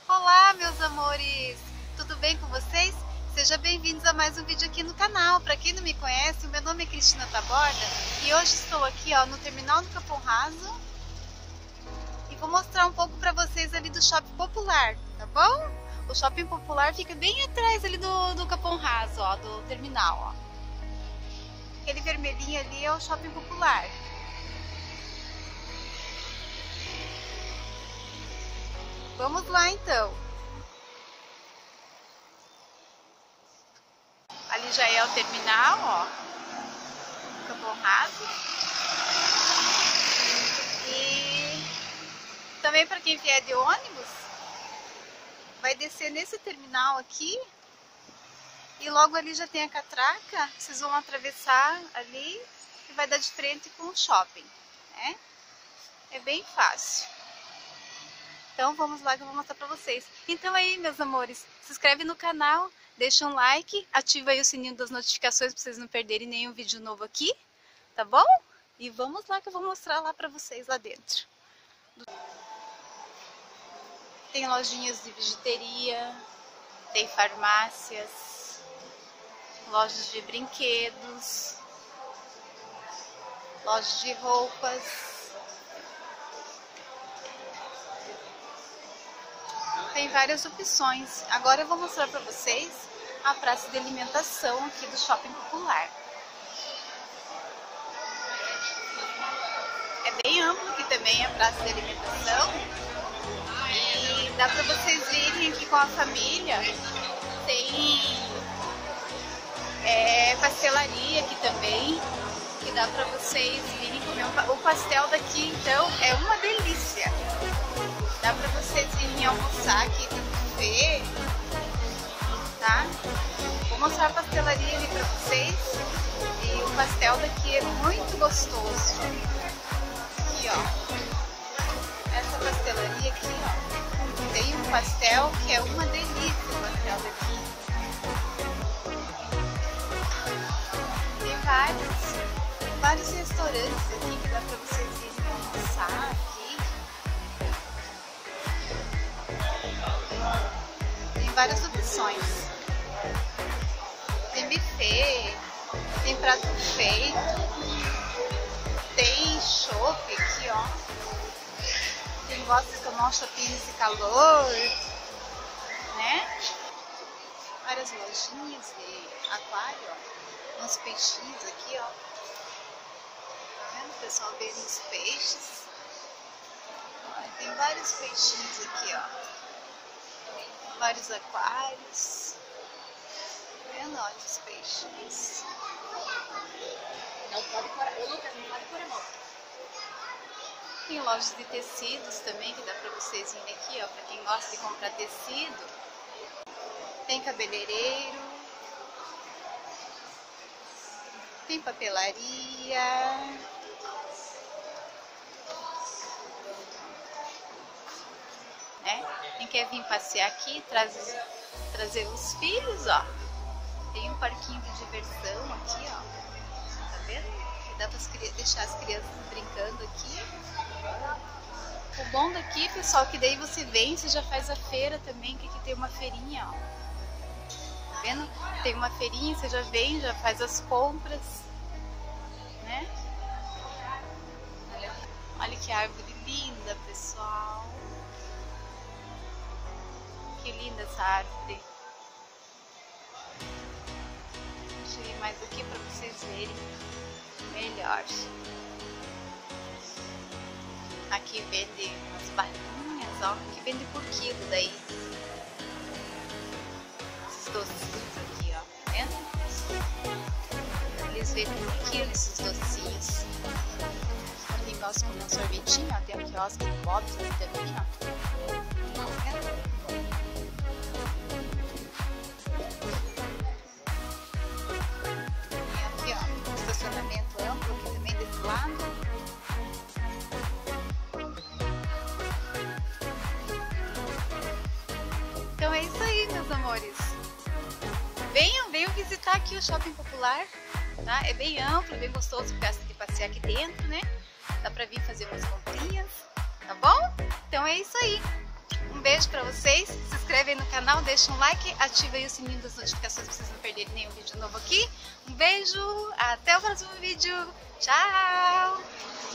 Olá, meus amores! Tudo bem com vocês? Sejam bem-vindos a mais um vídeo aqui no canal. Para quem não me conhece, o meu nome é Cristina Taborda e hoje estou aqui no terminal do Capão Raso e vou mostrar um pouco para vocês ali do Shopping Popular, tá bom? O Shopping Popular fica bem atrás ali do Capão Raso, do terminal, Aquele vermelhinho ali é o Shopping Popular. Vamos lá então. Ali já é o terminal, Capão Raso. E também para quem vier de ônibus, vai descer nesse terminal aqui. E logo ali já tem a catraca, vocês vão atravessar ali e vai dar de frente com o shopping, né? É bem fácil. Então vamos lá que eu vou mostrar pra vocês. Então aí, meus amores, se inscreve no canal, deixa um like, ativa aí o sininho das notificações pra vocês não perderem nenhum vídeo novo aqui, tá bom? E vamos lá que eu vou mostrar lá pra vocês lá dentro. Tem lojinhas de bijuteria, tem farmácias, lojas de brinquedos, lojas de roupas. Tem várias opções. Agora eu vou mostrar para vocês a praça de alimentação aqui do Shopping Popular. É bem amplo aqui também a praça de alimentação. E dá para vocês virem aqui com a família. Tem pastelaria aqui também, que dá para vocês virem comer. O pastel daqui, então, é uma delícia. Dá pra vocês virem almoçar aqui, ver, tá? Vou mostrar a pastelaria ali pra vocês. E o pastel daqui é muito gostoso. Aqui, Essa pastelaria aqui, tem um pastel que é uma delícia, o pastel daqui. Tem vários restaurantes aqui que dá pra vocês irem almoçar aqui. Várias opções. Tem buffet, tem prato feito, tem chopp aqui, Quem gosta de tomar um chopinho nesse calor, né? Várias lojinhas de aquário, uns peixinhos aqui, Tá vendo? O pessoal vende os peixes. Tem vários peixinhos aqui, Vários aquários. Tá vendo? Olha os peixes. Tem lojas de tecidos também, que dá pra vocês virem aqui, pra quem gosta de comprar tecido. Tem cabeleireiro. Tem papelaria. Quem quer vir passear aqui, trazer os filhos, Tem um parquinho de diversão aqui, Tá vendo? Que dá pra deixar as crianças brincando aqui. O bom daqui, pessoal, que daí você vem, você já faz a feira também, que aqui tem uma feirinha, Tá vendo? Tem uma feirinha, você já vem, já faz as compras, né? Olha que árvore linda, pessoal. Que linda essa árvore. Deixa eu ir mais aqui para vocês verem melhor. Aqui vende umas balinhas, Aqui vende por quilo daí. Esses docinhos aqui, Tá vendo? Eles vendem por quilo esses docinhos. Quem gosta de comer um sorvetinho, Tem um quiosque de Bob's aqui também, Tá vendo? Estacionamento amplo aqui também desse lado. Então é isso aí, meus amores. Venham visitar aqui o Shopping Popular, tá? É bem amplo, bem gostoso, gosta de passear aqui dentro, né? Dá pra vir fazer umas comprinhas, tá bom? Então é isso aí. Um beijo pra vocês, se inscreve aí no canal, deixa um like, ativa aí o sininho das notificações pra vocês não perderem nenhum vídeo novo aqui. Um beijo, até o próximo vídeo, tchau!